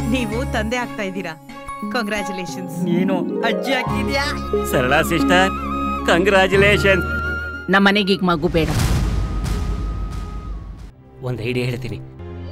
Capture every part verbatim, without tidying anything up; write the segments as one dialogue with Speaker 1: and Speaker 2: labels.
Speaker 1: ನೀವು ತಂದೆ ಆಗ್ತಾ ಇದ್ದೀರಾ. ಕಂಗ್ರಾಚುಲೇಷನ್ಸ್.
Speaker 2: ನೀನು ಅಜ್ಜಿ ಆಗ್ತಿದ್ಯಾ?
Speaker 3: Sarala sister, congratulation.
Speaker 4: ನಮ್ಮ ಮನೆಗೆ ಈಗ ಮಗು ಬೇಡ.
Speaker 3: ಒಂದು ಐಡಿಯಾ ಹೇಳ್ತೀನಿ.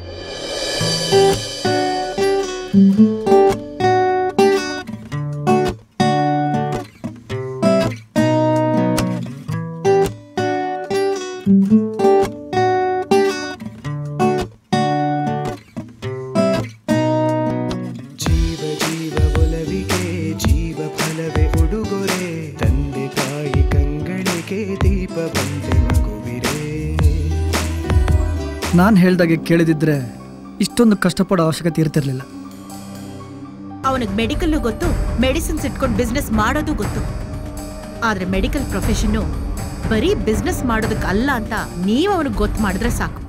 Speaker 5: ನಾನು ಹೇಳ್ದಾಗೆ ಕೇಳಿದಿದ್ರೆ ಇಷ್ಟೊಂದು ಕಷ್ಟಪಡೋ ಅವಶ್ಯಕತೆ ಇರ್ತಿರ್ಲಿಲ್ಲ.
Speaker 1: ಅವನಿಗೆ ಮೆಡಿಕಲ್ ಗೊತ್ತು, ಮೆಡಿಸಿನ್ಸ್ ಇಟ್ಕೊಂಡು ಬಿಸ್ನೆಸ್ ಮಾಡೋದು ಗೊತ್ತು. ಆದ್ರೆ ಮೆಡಿಕಲ್ ಪ್ರೊಫೆಷನ್ನು ಬರೀ ಬಿಸ್ನೆಸ್ ಮಾಡೋದಕ್ಕಲ್ಲ ಅಂತ ನೀವು ಅವನಿಗೆ ಗೊತ್ತು ಮಾಡಿದ್ರೆ ಸಾಕು.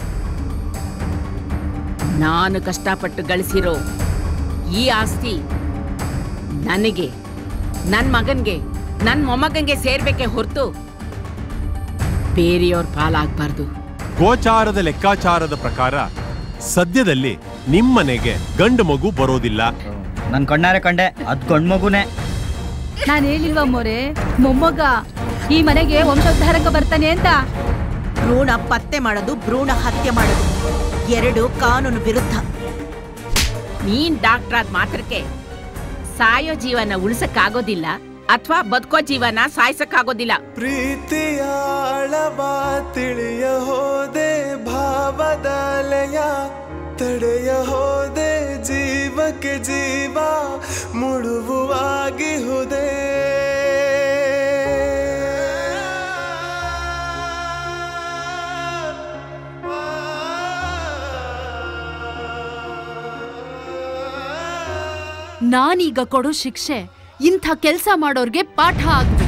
Speaker 4: ನಾನು ಕಷ್ಟಪಟ್ಟು ಗಳಿಸಿರೋ ಈ ಆಸ್ತಿ ನನಗೆ, ನನ್ನ ಮಗನ್ಗೆ, ನನ್ನ ಮೊಮ್ಮಗನ್ಗೆ ಸೇರ್ಬೇಕೆ ಹೊರತು ಬೇರೆಯವ್ರ ಪಾಲಾಗಬಾರ್ದು.
Speaker 6: ಗೋಚಾರದ ಲೆಕ್ಕಾಚಾರದ ಪ್ರಕಾರ ಸದ್ಯದಲ್ಲಿ ನಿಮ್ಮನೆಗೆ ಗಂಡು ಮಗು ಬರೋದಿಲ್ಲ.
Speaker 2: ನನ್ ಕಣ್ಣಾರೆ ಕಂಡೆ ಅದ್ ಗಂಡು ಮಗುನೇ.
Speaker 7: ನಾನು ಹೇಳಿಲ್ವ ಮೋರೆ, ಮೊಮ್ಮಗ ಈ ಮನೆಗೆ ವಂಶೋದ್ಧಾರಕ ಬರ್ತಾನೆ ಅಂತ.
Speaker 1: ಭ್ರೂಣ ಪತ್ತೆ ಮಾಡೋದು, ಭ್ರೂಣ ಹತ್ಯೆ ಮಾಡೋದು ಎರಡು ಕಾನೂನು ವಿರುದ್ಧ.
Speaker 4: ನೀನ್ ಡಾಕ್ಟರ್ ಆದ ಮಾತ್ರಕ್ಕೆ ಸಾಯೋ ಜೀವನ ಉಳಿಸಕ್ಕಾಗೋದಿಲ್ಲ ಅಥವಾ ಬದುಕೋ ಜೀವನ ಸಾಯಿಸಕ್ಕಾಗೋದಿಲ್ಲ.
Speaker 8: ಪ್ರೀತಿಯ ಆಳವ ತಿಳಿಯ ಹೋದೆ, ಭಾವದಾಲಯ ತಡೆಯ ಹೋದೆ, ಜೀವಕ್ಕೆ ಜೀವ ಮುಳುವಾಗಿ ಹೋದೆ.
Speaker 7: ನಾನೀಗ ಕೊಡೋ ಶಿಕ್ಷೆ ಇಂಥ ಕೆಲಸ ಮಾಡೋರ್ಗೆ ಪಾಠ ಆಗ್ಬೇಕು.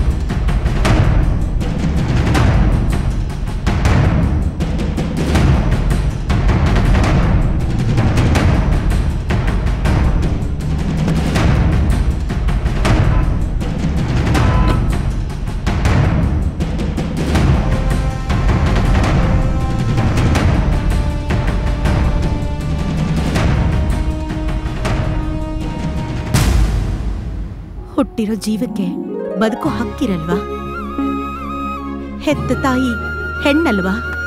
Speaker 1: ಹುಟ್ಟಿರೋ ಜೀವಕ್ಕೆ ಬದುಕೋ ಹಕ್ಕಿರಲ್ವಾ? ಹೆತ್ತ ತಾಯಿ ಹೆಣ್ಣಲ್ವಾ?